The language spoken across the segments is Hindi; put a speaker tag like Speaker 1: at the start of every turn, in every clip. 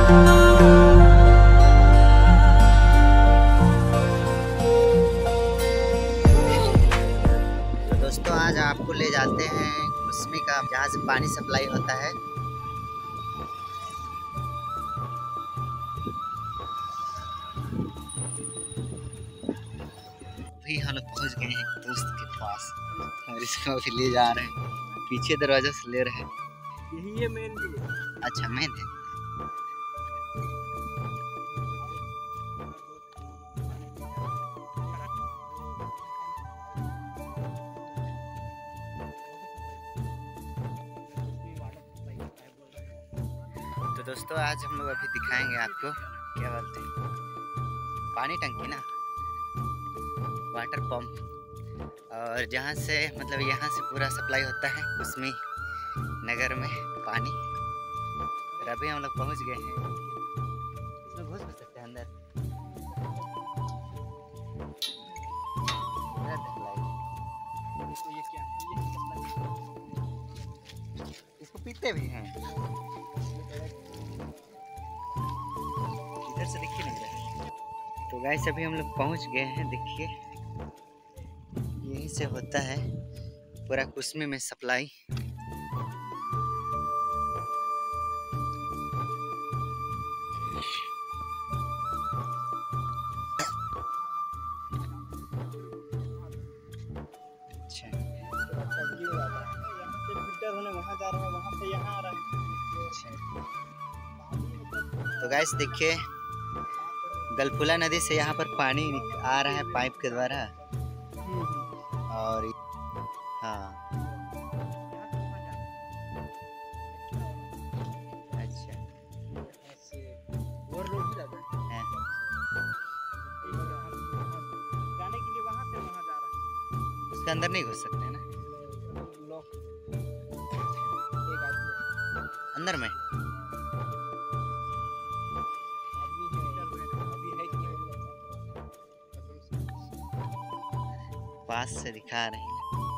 Speaker 1: दोस्तों आज आपको ले जाते हैं कुसमी का, जहाँ से पानी सप्लाई होता है। अभी हम लोग पहुँच गए हैं दोस्त के पास और इसको अभी ले जा रहे हैं, पीछे दरवाजा से ले रहे हैं।
Speaker 2: यही है मेन।
Speaker 1: अच्छा मेन है। तो दोस्तों आज हम लोग अभी दिखाएंगे आपको, क्या बोलते हैं, पानी टंकी ना, वाटर पंप, और जहाँ से मतलब यहाँ से पूरा सप्लाई होता है कुसमी नगर में पानी। और अभी हम लोग पहुँच गए हैं, इसमें घुस सकते हैं अंदर। इसको पीते भी हैं, इधर से दिख ही नहीं रहा। तो गाइस अभी हम लोग पहुंच गए हैं, देखिए यहीं से होता है पूरा कुसमी में सप्लाई। अच्छा
Speaker 2: फिल्टर होने वहाँ जा रहा है, वहाँ से यहाँ आ रहा है।
Speaker 1: तो गाइस देखिए गलफुला नदी से यहाँ पर पानी आ रहा है पाइप के द्वारा। और हाँ अच्छा
Speaker 2: जाने के लिए वहाँ से वहाँ जा रहा है।
Speaker 1: उसके अंदर नहीं घुस सकते हैं ना अंदर में। पास से दिखा रहे हैं,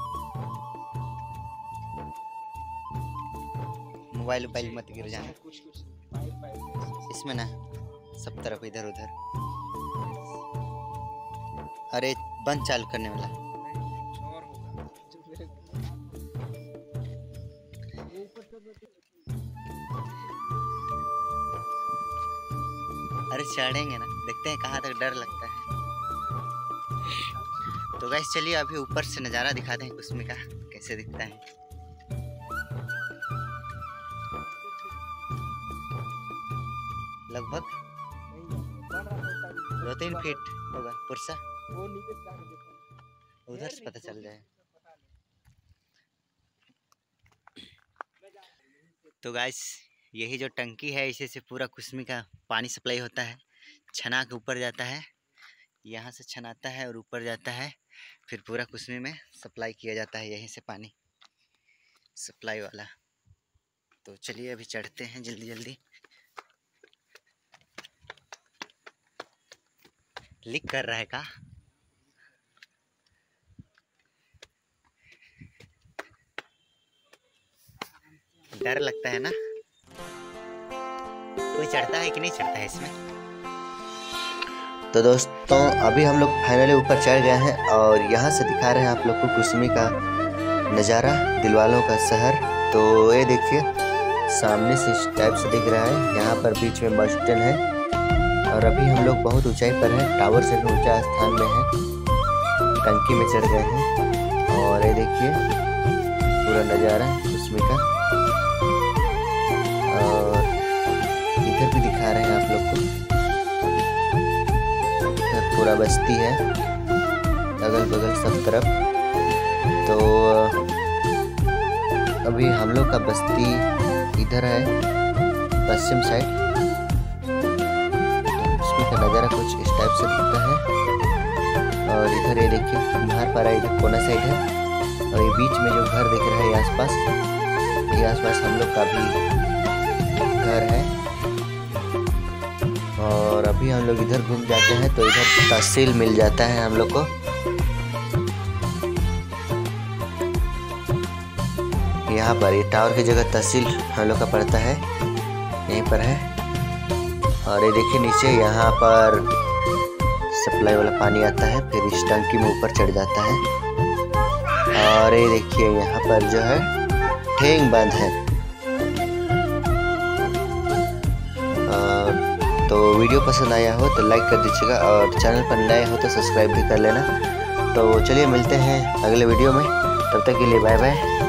Speaker 1: मोबाइल मत गिर जाना इसमें ना, सब तरफ इधर उधर। अरे बंद चालू करने वाला। अरे चढ़ेंगे ना, देखते हैं कहाँ तक डर लगता है। तो गाइस चलिए अभी ऊपर से नज़ारा दिखाते हैं कुसमी का कैसे दिखता है। लगभग 2-3 फीट होगा पुरसा, उधर से पता चल जाए। तो गाइस यही जो टंकी है, इसी से पूरा कुसमी का पानी सप्लाई होता है। छना के ऊपर जाता है, यहाँ से छनाता है और ऊपर जाता है, फिर पूरा कुसमी में सप्लाई किया जाता है, यहीं से पानी सप्लाई वाला। तो चलिए अभी चढ़ते हैं जल्दी जल्दी। लीक कर रहा है का? डर लगता है ना, कोई चढ़ता है कि नहीं चढ़ता है इसमें। तो दोस्तों अभी हम लोग फाइनली ऊपर चढ़ गए हैं और यहाँ से दिखा रहे हैं आप लोग को कुसमी का नज़ारा, दिलवालों का शहर। तो ये देखिए सामने से इस टाइप से दिख रहा है, यहाँ पर बीच में बस स्टैंड है और अभी हम लोग बहुत ऊंचाई पर हैं, टावर से भी ऊंचा स्थान में है, टंकी में चढ़ गए हैं। और ये देखिए पूरा नज़ारा कुसमी का, और इधर भी दिखा रहे हैं आप लोग को, पूरा बस्ती है अगल बगल सब तरफ। तो अभी हम लोग का बस्ती इधर है पश्चिम साइड। उसमें का नज़ारा कुछ इस टाइप से दिखता है। और इधर ये देखिए बाहर पर इधर कोना साइड है, और ये बीच में जो घर दिख रहा है ये आसपास हम लोग का भी घर है। और अभी हम लोग इधर घूम जाते हैं तो इधर तहसील मिल जाता है हम लोग को। यहाँ पर ये टावर की जगह तहसील हम लोग का पड़ता है, यहीं पर है। और ये देखिए नीचे यहाँ पर सप्लाई वाला पानी आता है, फिर इस टंकी में ऊपर चढ़ जाता है। और ये देखिए यहाँ पर जो है ठेंग बंद है। तो वीडियो पसंद आया हो तो लाइक कर दीजिएगा और चैनल पर नए हो तो सब्सक्राइब भी कर लेना। तो चलिए मिलते हैं अगले वीडियो में, तब तक के लिए बाय बाय।